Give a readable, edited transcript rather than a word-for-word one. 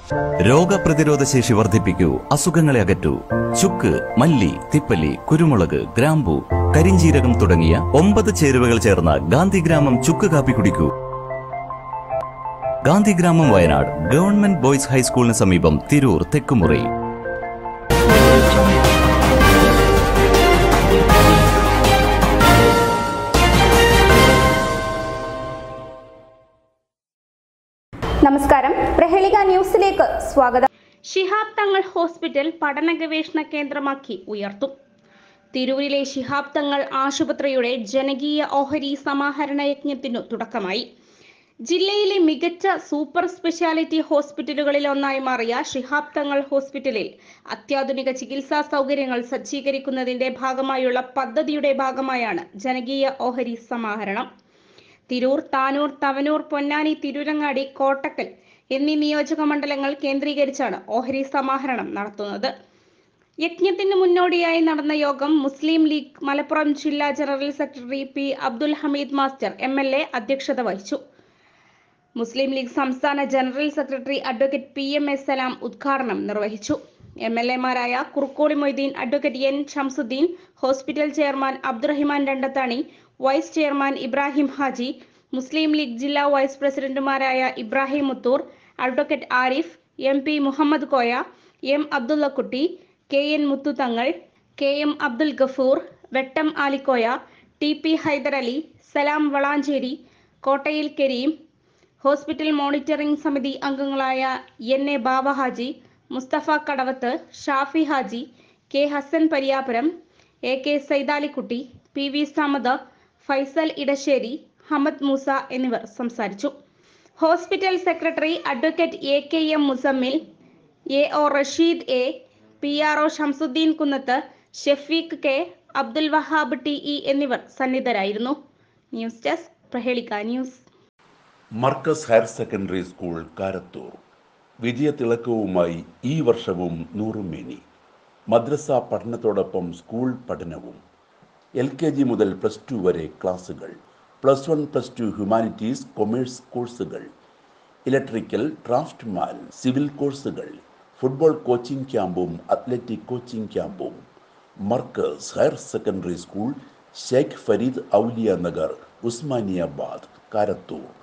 രോഗപ്രതിരോധ ശേഷി വർദ്ധിപ്പിക്കൂ, അസുഖങ്ങളെ അകറ്റൂ. ചുക്ക്, മല്ലി, തിപ്പല്ലി, കുരുമുളക്, ഗ്രാമ്പു, കരിഞ്ജീരകം തുടങ്ങിയ 9 ചേരുവകൾ ചേർന്ന ഗാന്ധിഗ്രാമം ചുക്ക് കാപ്പി കുടിക്കൂ. ഗാന്ധിഗ്രാമം, വയനാട്, ഗവൺമെന്റ് ബോയ്സ് ഹൈസ്കൂളിന് സമീപം, തിരൂർ, തെക്കുമുറി. നമസ്കാരം, പ്രഹേളിക ന്യൂസിലേക്ക് സ്വാഗതം. ശിഹാബ് തങ്ങൾ ഹോസ്പിറ്റൽ പഠന ഗവേഷണ കേന്ദ്രമാക്കി ഉയർത്തും. തിരൂരിലെ ശിഹാബ് തങ്ങൾ ആശുപത്രിയുടെ ജനകീയ ഓഹരി സമാഹരണ യജ്ഞത്തിനു തുടക്കമായി. ജില്ലയിലെ മികച്ച സൂപ്പർ സ്പെഷ്യാലിറ്റി ഹോസ്പിറ്റലുകളിൽ ഒന്നായി മാറിയ ശിഹാബ് തങ്ങൾ ഹോസ്പിറ്റലിൽ അത്യാധുനിക ചികിത്സാ സൗകര്യങ്ങൾ സജ്ജീകരിക്കുന്നതിന്റെ ഭാഗമായുള്ള പദ്ധതിയുടെ ഭാഗമായാണ് ജനകീയ ഓഹരി സമാഹരണം. തിരൂർ, താനൂർ, തവനൂർ, പൊന്നാനി, തിരൂരങ്ങാടി, കോട്ടക്കൽ എന്നീ നിയോജക മണ്ഡലങ്ങൾ കേന്ദ്രീകരിച്ചാണ് ഓഹരി സമാഹരണം നടത്തുന്നത്. യജ്ഞത്തിന് മുന്നോടിയായി നടന്ന യോഗം മുസ്ലിം ലീഗ് മലപ്പുറം ജില്ലാ general secretary P Abdul Hameed master MLA അധ്യക്ഷത വഹിച്ചു. മുസ്ലിം ലീഗ് സംസ്ഥാന general secretary advocate PM A Salam ഉദ്ഘാടനം നിർവഹിച്ചു. MLA മാരായ Kurukkoli Moideen, advocate N Shamsuddin, hospital chairman Abdurahiman Randathani, vice chairman Ibrahim Haji, Muslim League ജില്ലാ വൈസ് പ്രസിഡന്റുമാരായ Ibrahim Muthur, advocate Arif, MP Muhammad Koya, M Abdullakutty, KN Muthuthangal, KM Abdul Gafoor, Vettam Alikoya, TP Hyderali, സലാം വളാഞ്ചേരി, കോട്ടയിൽ കരീം, ഹോസ്പിറ്റൽ മോണിറ്ററിംഗ് സമിതി അംഗങ്ങളായ NA Bava Haji, Musthafa Kadavath, Shafi Haji, K Hasan Pariyapuram, AK Saidalikutty, PV Samad, Faisal Edassery, Hamad Moosa എന്നിവർ സംസാരിച്ചു. Hospital secretary advocate AKM Musammil, AO Rasheed A, PRO Shamsuddin Kunnath, Shafeeq K, Abdul Wahab TE എന്നിവർ സന്നിധരായിരുന്നു. News desk, Prahelika news. Markaz higher secondary school, Karathur. വിജയത്തിളക്കവുമായി ഈ വർഷവും നൂറുമേനി. മദ്രസ പഠനത്തോടൊപ്പം സ്കൂൾ പഠനവും. LKG മുതൽ +2 വരെ ക്ലാസുകൾ. +1, +2 ഹ്യൂമാനിറ്റീസ്, കൊമേഴ്സ് കോഴ്സുകൾ, ഇലക്ട്രിക്കൽ, ഡ്രാഫ്റ്റ്മാൻ, സിവിൽ കോഴ്സുകൾ, ഫുട്ബോൾ കോച്ചിംഗ് ക്യാമ്പും അത്ലറ്റിക് കോച്ചിംഗ് ക്യാമ്പും. Markaz higher secondary school, Sheikh Fareed Auliya Nagar, Usmaniyabad, Karathur.